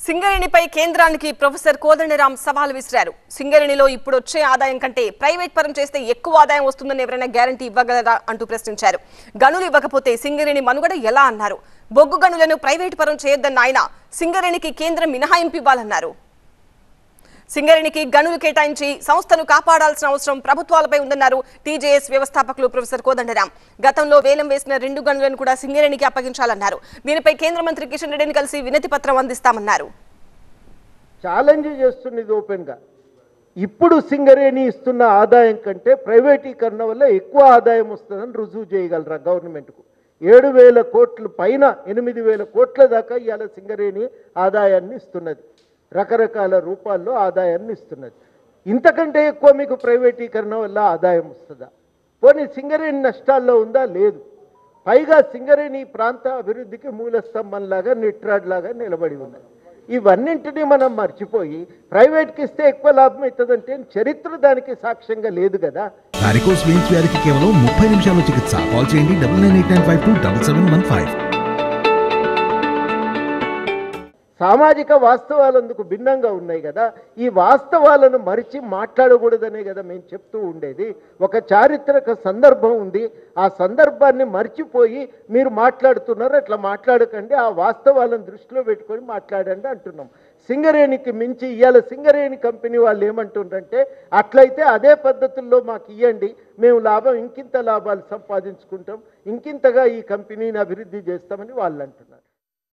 సింగరేణిపై కేంద్రానికి ప్రొఫెసర్ కోదండరాం సవాల్ విసిరారు. సింగరేణిలో ఇప్పుడు వచ్చే ఆదాయం కంటే ప్రైవేట్ పరం చేస్తే ఎక్కువ ఆదాయం వస్తుందని ఎవరైనా గ్యారంటీ ఇవ్వగలరా అంటూ ప్రశ్నించారు. గనులు ఇవ్వకపోతే సింగరేణి మనుగడ ఎలా అన్నారు. బొగ్గు గనులను ప్రైవేట్ పరం చేయొద్దన్న ఆయన సింగరేణికి కేంద్రం మినహాయింపు ఇవ్వాలన్నారు. సింగరేణికి గనులు కేటాయించి సంస్థను కాపాడాల్సిన అవసరం ప్రభుత్వాలపై ఉందన్నారు టీజేఎస్ వ్యవస్థాపకులు ప్రొఫెసర్ కోదండరాం. గతంలో వేలం వేసిన 2 గనులను కూడా సింగరేణికి అప్పగించాలన్నారు. దీనిపై కేంద్ర మంత్రి కిషన్ రెడ్డిని కలిసి వినతి పత్రం అందిస్తామన్నారు. ఛాలెంజ్ చేస్తున్నది ఓపెన్ గా. ఇప్పుడు సింగరేణి ఇస్తున్న ఆదాయం కంటే ప్రైవేటీకరణ వల్ల ఎక్కువ ఆదాయం వస్తుందని రుజువు చేయగలరా గవర్నమెంట్కు? 7,000 కోట్ల పైన 8,000 కోట్ల దాకా ఇవాళ సింగరేణి ఆదాయాన్ని ఇస్తున్నది. రకరకాల రూపాల్లో ఆదాయాన్ని ఇస్తున్నది. ఇంతకంటే ఎక్కువ మీకు ప్రైవేటీకరణ వల్ల ఆదాయం వస్తుందా? పోనీ సింగరేణి నష్టాల్లో ఉందా? లేదు. పైగా సింగరేణి ప్రాంత అభివృద్ధికి మూలస్తంభంలాగా నిట్రాడ్లాగా నిలబడి ఉన్నది. ఇవన్నింటినీ మనం మర్చిపోయి ప్రైవేట్కి ఇస్తే ఎక్కువ లాభం అవుతుందంటే చరిత్ర దానికి సాక్ష్యంగా లేదు కదా. వారికోస్ వెయిన్స్ వ్యాధికి కేవలం 30 నిమిషాల్లో చికిత్స. కాల్ చేయండి 9989527715. సామాజిక వాస్తవాలందుకు భిన్నంగా ఉన్నాయి కదా. ఈ వాస్తవాలను మరిచి మాట్లాడకూడదనే కదా మేము చెప్తూ ఉండేది. ఒక చారిత్రక సందర్భం ఉంది, ఆ సందర్భాన్ని మర్చిపోయి మీరు మాట్లాడుతున్నారు. అట్లా మాట్లాడకండి, ఆ వాస్తవాలను దృష్టిలో పెట్టుకొని మాట్లాడండి అంటున్నాం. సింగరేణికి మించి ఇవాళ సింగరేణి కంపెనీ వాళ్ళు ఏమంటుండ్రంటే, అట్లయితే అదే పద్ధతుల్లో మాకు ఇవ్వండి, మేము ఇంకింత లాభాలు సంపాదించుకుంటాం, ఇంకింతగా ఈ కంపెనీని అభివృద్ధి చేస్తామని వాళ్ళు అంటున్నారు.